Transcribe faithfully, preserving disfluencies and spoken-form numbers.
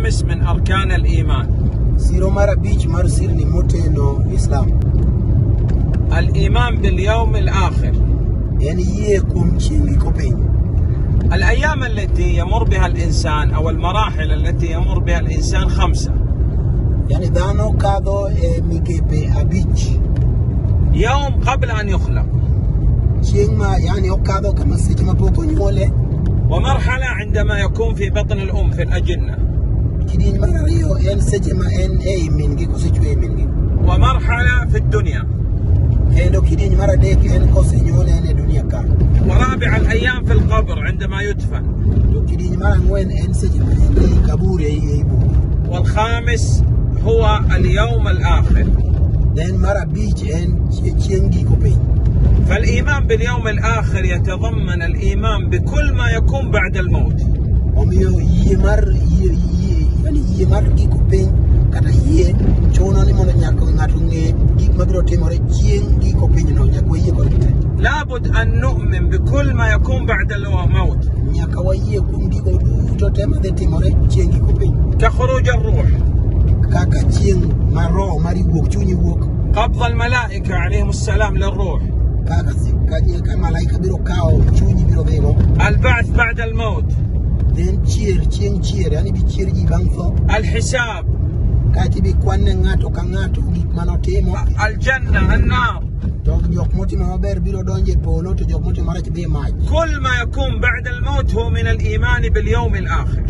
الخامس من أركان الإيمان. الإيمان باليوم الآخر. الأيام التي يمر بها الإنسان أو المراحل التي يمر بها الإنسان خمسة. يوم قبل أن يخلق، ومرحلة عندما يكون في بطن الأم في الأجنة، ومرحلة في الدنيا، ورابع الأيام في القبر عندما يدفن، والخامس هو اليوم الآخر. فالإيمان باليوم الآخر يتضمن الإيمان بكل ما يكون بعد الموت. لابد أن نؤمن بكل ما يكون بعد الموت، كخروج الروح، قبض الملائكة عليهم السلام للروح، البعث بعد الموت، الحساب، الجنة، النار، كل ما يكون بعد الموت هو من الإيمان باليوم الآخر.